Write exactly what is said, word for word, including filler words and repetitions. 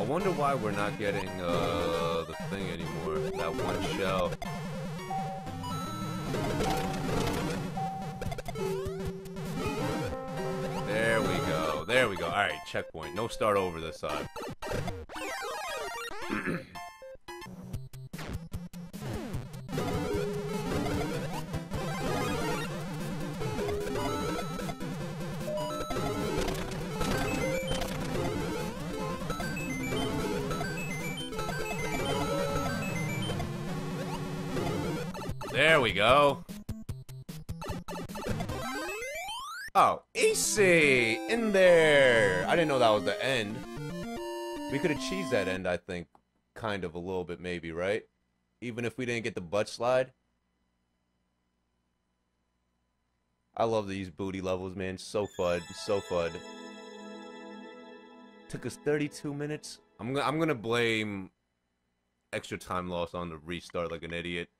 wonder why we're not getting uh, the thing anymore. That one shell. There we go. There we go. Alright, checkpoint. No start over this side. There we go. Oh, easy! In there! I didn't know that was the end. We could have cheesed that end, I think. Kind of, a little bit, maybe, right? Even if we didn't get the butt slide. I love these booty levels, man. So fun. So fun. Took us thirty-two minutes. I'm, I'm gonna blame extra time loss on the restart like an idiot.